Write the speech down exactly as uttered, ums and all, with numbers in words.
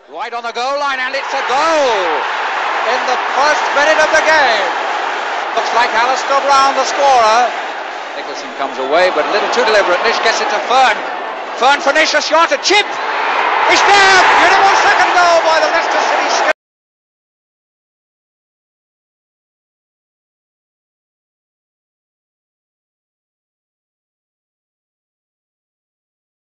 Right on the goal line, and it's a goal in the first minute of the game. Looks like Alistair Brown, the scorer. Nicholson comes away, but a little too deliberate. Nish gets it to Fern. Fern for Nish, a shot, a chip. It's there! Beautiful second goal by the Leicester City.